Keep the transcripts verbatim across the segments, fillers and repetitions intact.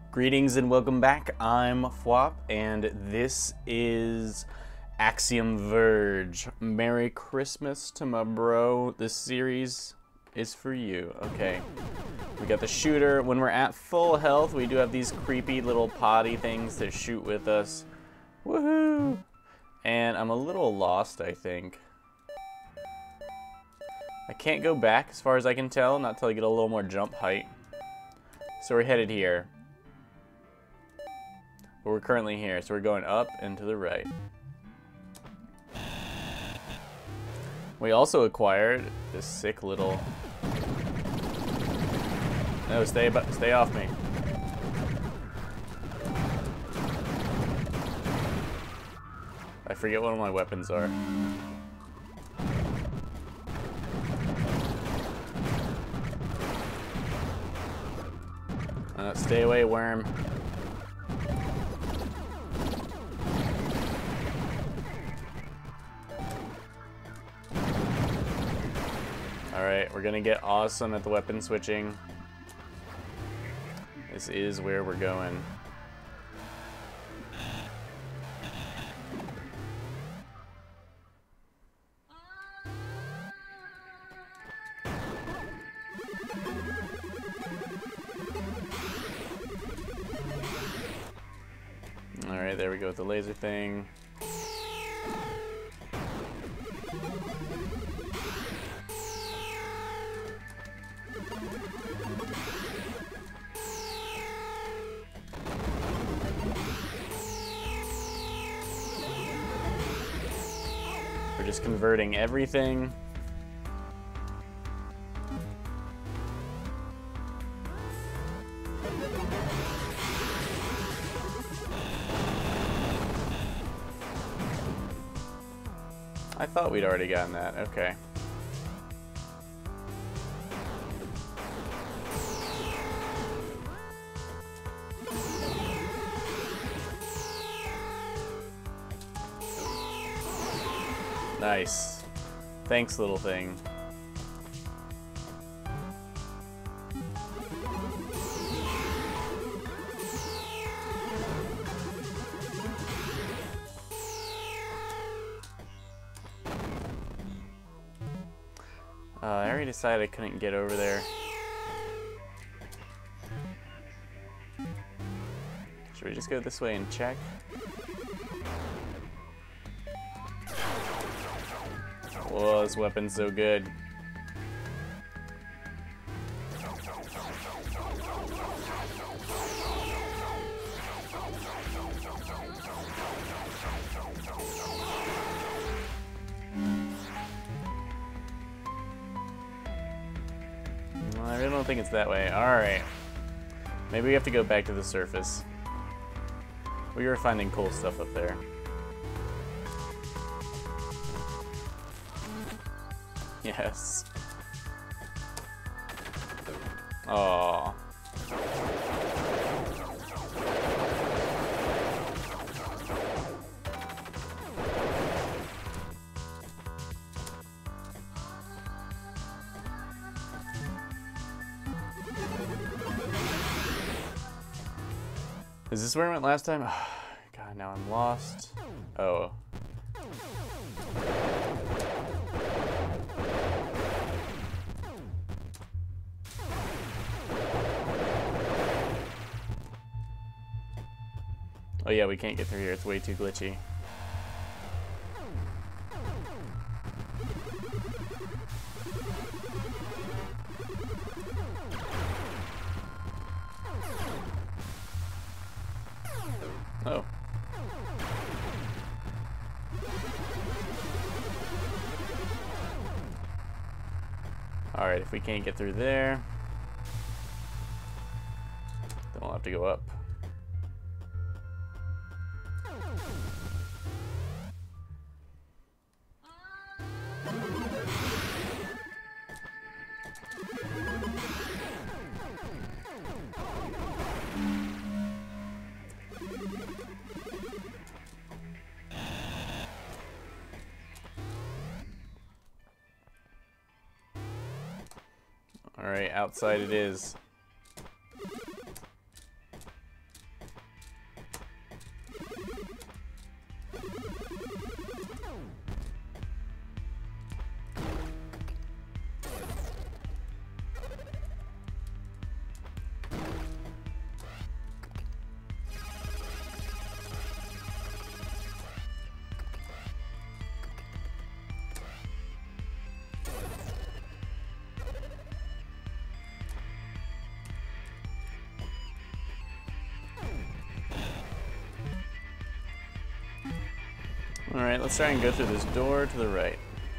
Greetings and welcome back. I'm Phwop, and this is Axiom Verge. Merry Christmas to my bro. This series is for you. Okay, we got the shooter. When we're at full health, we do have these creepy little potty things that shoot with us. Woohoo! And I'm a little lost, I think. I can't go back as far as I can tell, not till I get a little more jump height. So we're headed here. But we're currently here, so we're going up and to the right. We also acquired this sick little... No, stay, stay off me. I forget what all my weapons are. Uh, stay away, worm. Alright, we're gonna get awesome at the weapon switching. This is where we're going. Alright, there we go with the laser thing. We're just converting everything. I thought we'd already gotten that. Okay. Nice. Thanks, little thing. Uh, I already decided I couldn't get over there. Should we just go this way and check? Whoa, this weapon's so good. I really don't think it's that way. Alright. Maybe we have to go back to the surface. We were finding cool stuff up there. Yes. Oh. Is this where I went last time? God, now I'm lost. Oh. Oh yeah, we can't get through here. It's way too glitchy. Oh. Alright, if we can't get through there, then we'll have to go up. Alright, outside it is. Alright, let's try and go through this door to the right.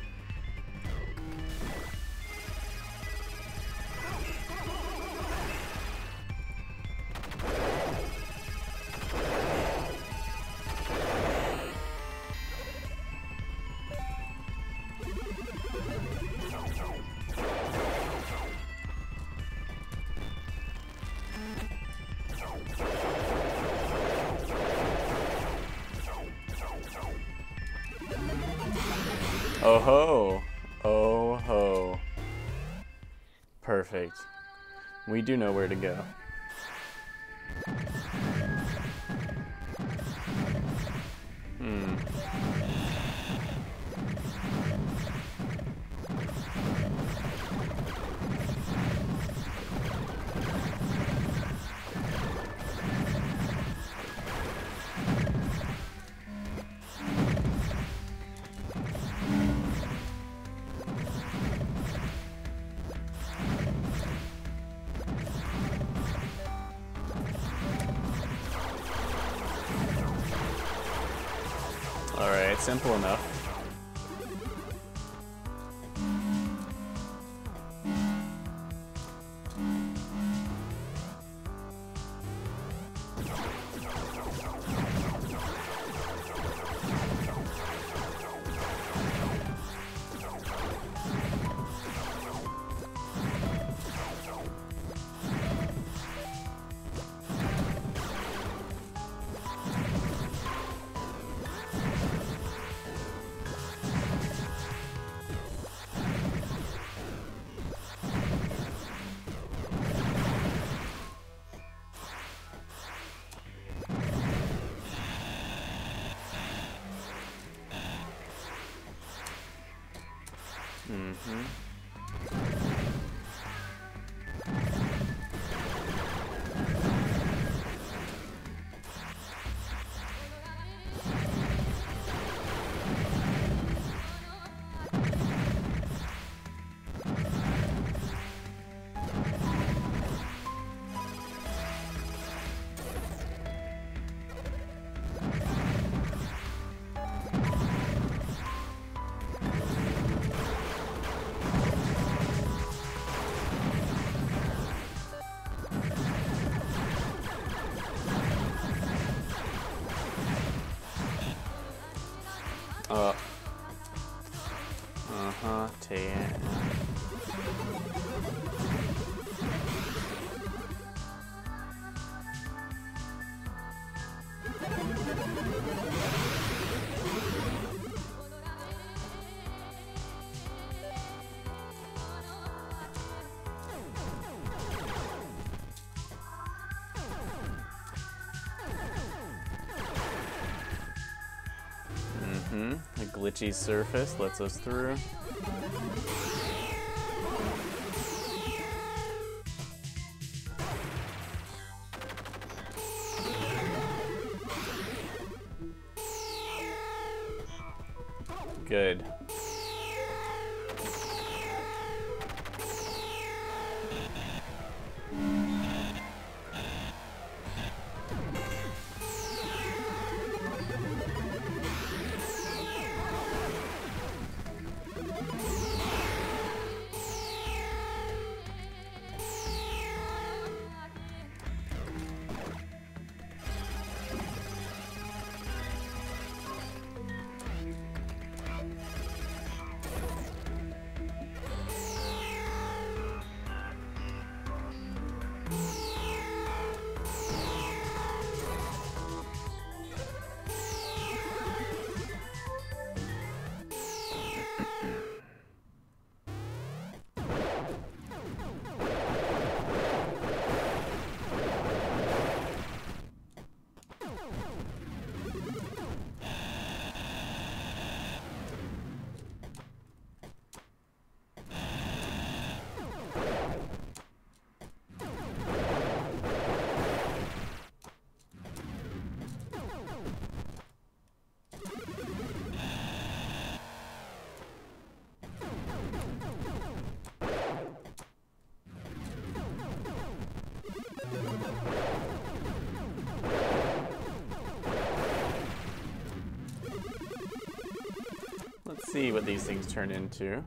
Oh ho! Oh ho! Perfect. We do know where to go. Hmm. Alright, simple enough. Mm-hmm. Uh. Uh-huh, Tan. Mm-hmm. A glitchy surface lets us through. Good. Let's see what these things turn into.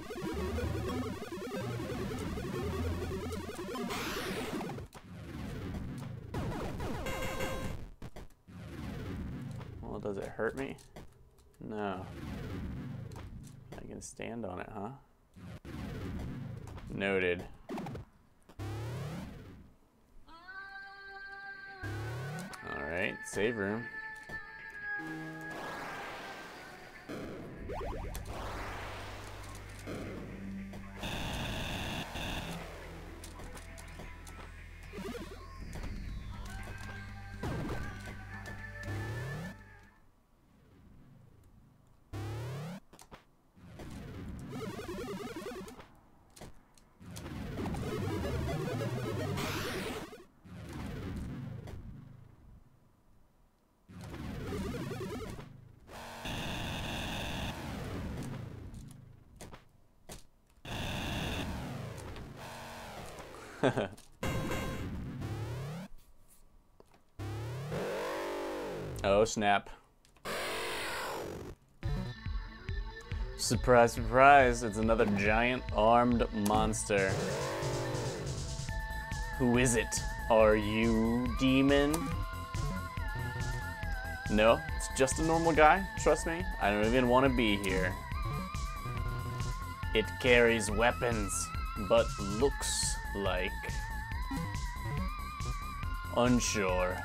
Well, does it hurt me? No. I can stand on it, huh? Noted. Alright, save room. Oh snap. Surprise, surprise, it's another giant armed monster. Who is it? Are you demon? No, it's just a normal guy, trust me. I don't even want to be here. It carries weapons, but looks like... unsure.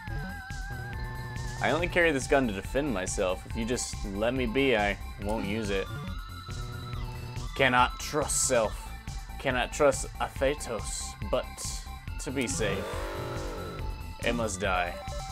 I only carry this gun to defend myself. If you just let me be, I won't use it. Cannot trust self. Cannot trust Aphetos, but to be safe, it must die.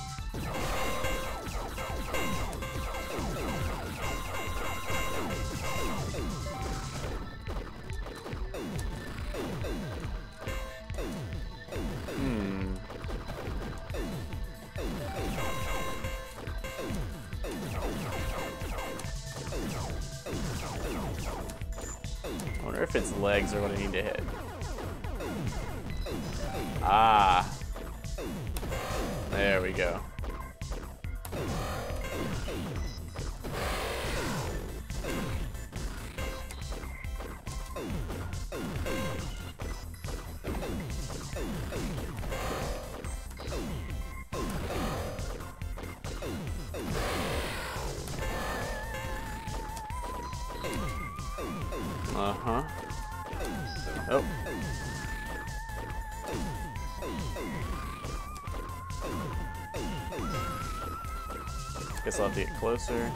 I wonder if its legs are what I need to hit. Ah. There we go. Uh-huh. Oh. Guess I'll have to get closer.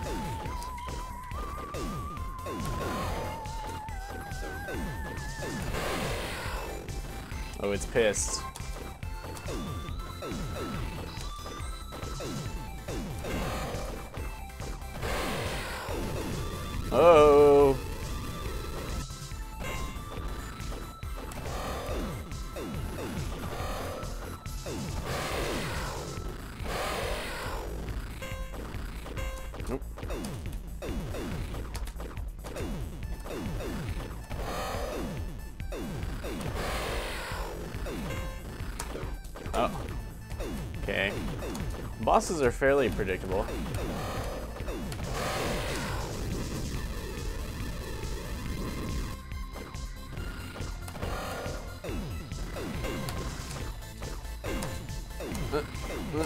Oh, it's pissed. Oh. Nope. Oh. Okay. Bosses are fairly predictable. Uh, uh.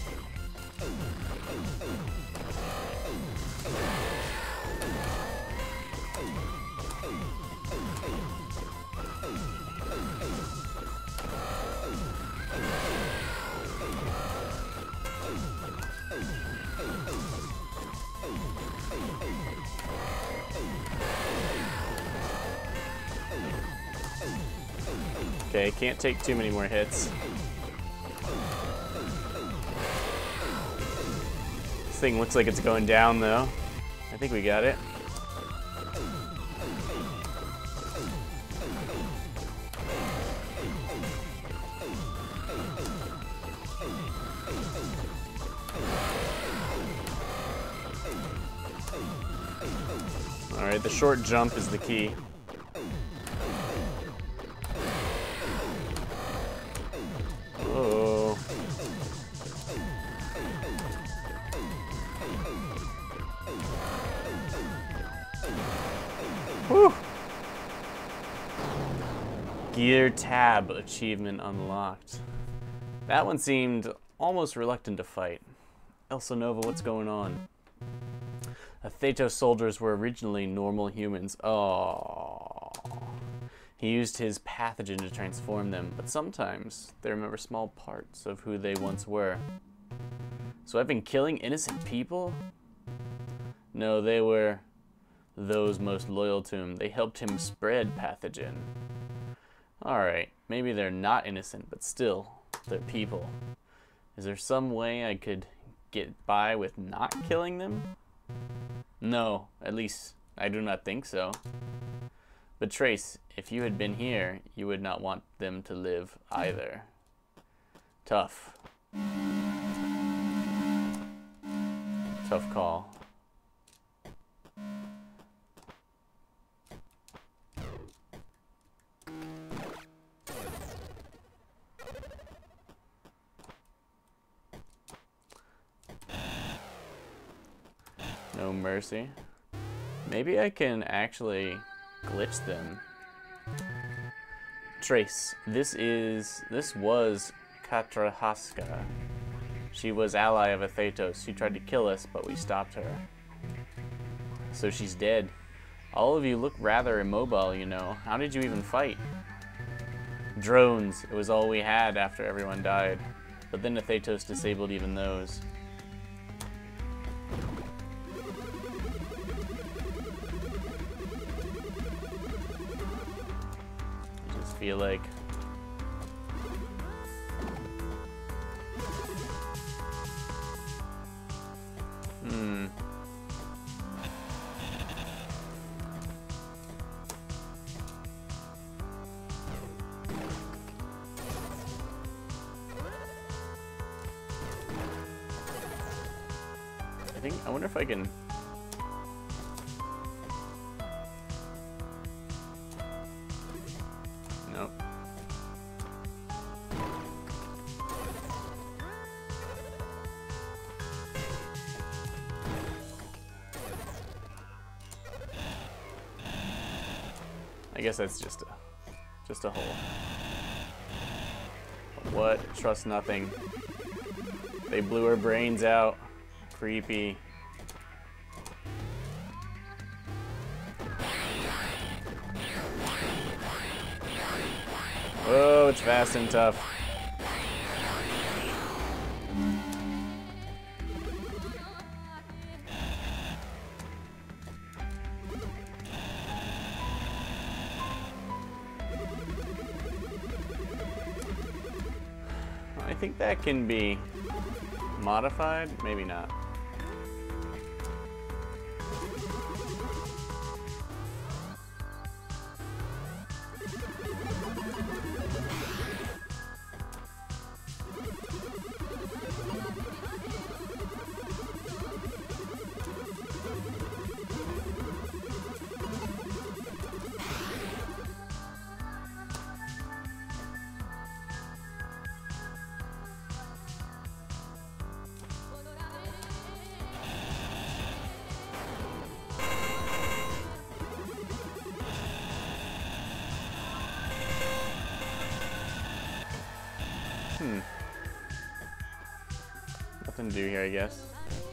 Okay, can't take too many more hits. This thing looks like it's going down though. I think we got it. Alright, the short jump is the key. Oh. Gear tab achievement unlocked. That one seemed almost reluctant to fight. Elsa Nova, what's going on? Athetos soldiers were originally normal humans. Oh. He used his pathogen to transform them, but sometimes they remember small parts of who they once were. So I've been killing innocent people? No, they were those most loyal to him. They helped him spread pathogen. Alright, maybe they're not innocent, but still, they're people. Is there some way I could get by with not killing them? No, at least I do not think so. But Trace, if you had been here, you would not want them to live either. Tough. Tough call. No mercy. Maybe I can actually glitch them. Trace, this is, this was Katrahaska. She was ally of Athetos. She tried to kill us, but we stopped her. So she's dead. All of you look rather immobile, you know. How did you even fight? Drones. It was all we had after everyone died. But then Athetos disabled even those. Feel like hmm I think I wonder if I can nope. I guess that's just a just a hole. What? Trust nothing. They blew her brains out. Creepy. Oh, it's fast and tough. I think that can be modified, maybe not. Hmm. Nothing to do here, I guess.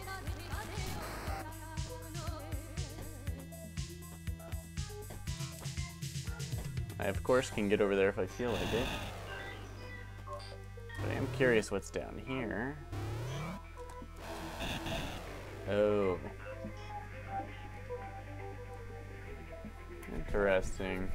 I, of course, can get over there if I feel like it. But I am curious what's down here. Oh. Interesting.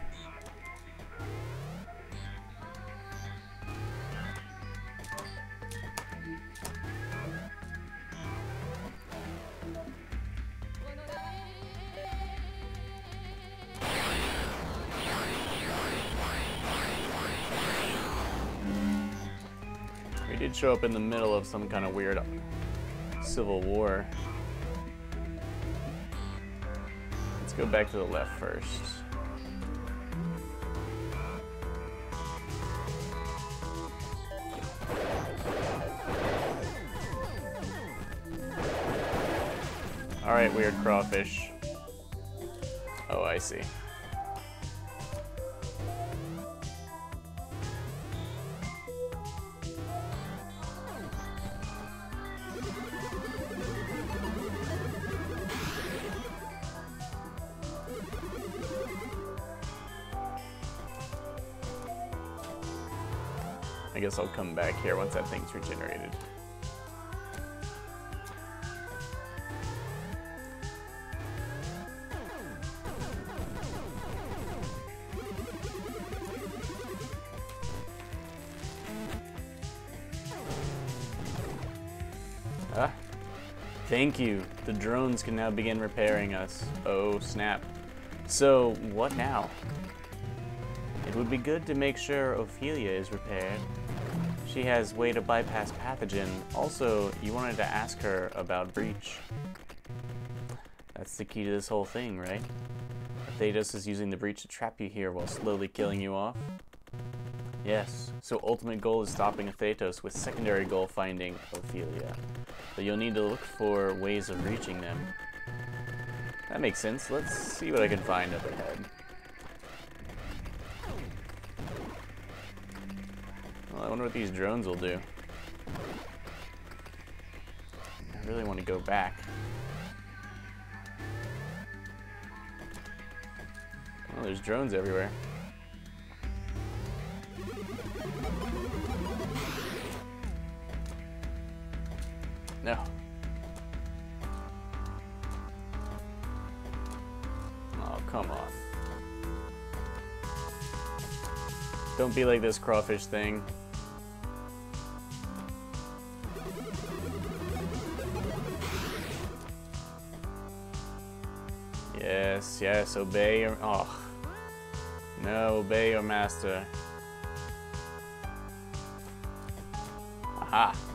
We did show up in the middle of some kind of weird civil war. Let's go back to the left first. Alright, weird crawfish. Oh, I see. I guess I'll come back here once that thing's regenerated. Ah, thank you. The drones can now begin repairing us. Oh, snap. So, what now? It would be good to make sure Ophelia is repaired. She has way to bypass pathogen. Also, you wanted to ask her about breach. That's the key to this whole thing, right? Thedos is using the breach to trap you here while slowly killing you off. Yes, so ultimate goal is stopping Thedos with secondary goal finding Ophelia. But you'll need to look for ways of reaching them. That makes sense. Let's see what I can find up ahead. Well, I wonder what these drones will do. I really want to go back. Oh, there's drones everywhere. No. Oh, come on. Don't be like this crawfish thing. Yes, yes, obey your... Oh. No, obey your master. Aha.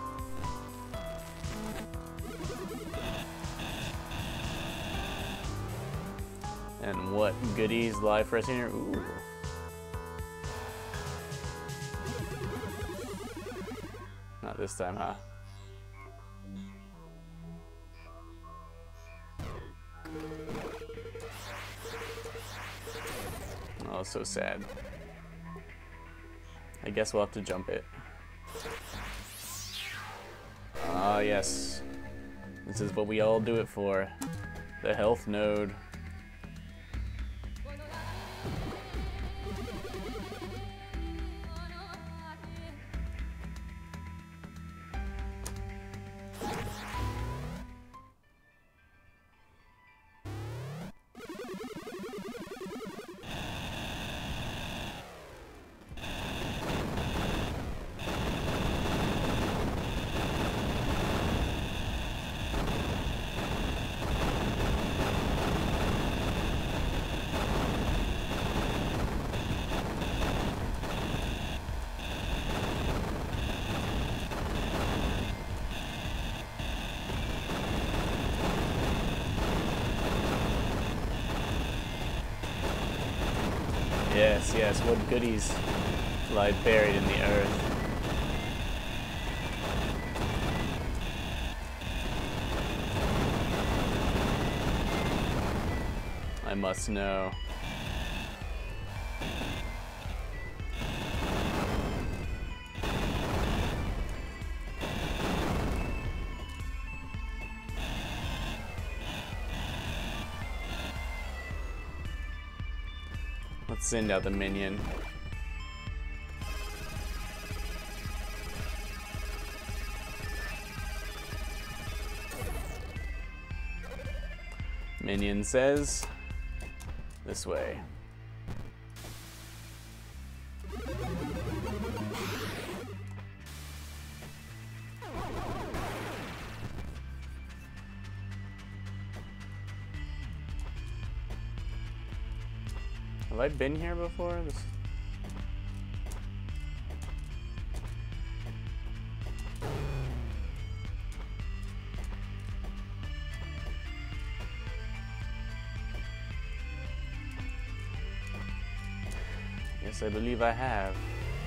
And what goodies lie for us in here? Ooh. Not this time, huh? Oh, so sad. I guess we'll have to jump it. Ah, yes. This is what we all do it for. The health node. Yes, yes, what goodies lie buried in the earth. I must know. Let's send out the minion. Minion says, this way. Have I been here before? This... Yes, I believe I have.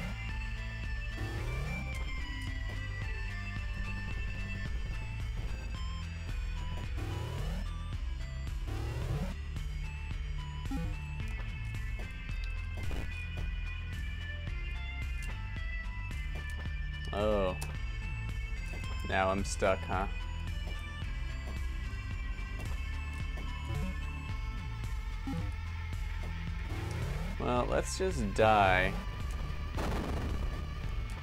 Oh. Now I'm stuck, huh? Well, let's just die.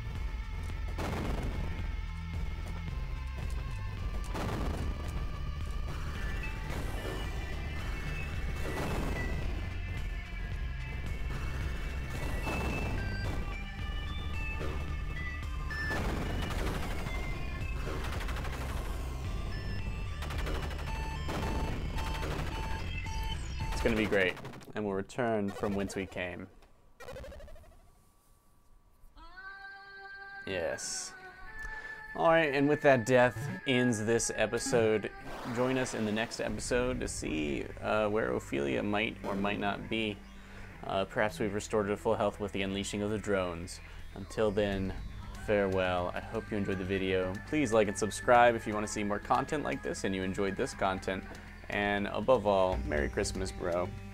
gonna be great. And we'll return from whence we came. Yes. Alright, and with that, death ends this episode. Join us in the next episode to see uh, where Ophelia might or might not be. Uh, perhaps we've restored her to full health with the unleashing of the drones. Until then, farewell. I hope you enjoyed the video. Please like and subscribe if you want to see more content like this and you enjoyed this content. And above all, Merry Christmas, bro.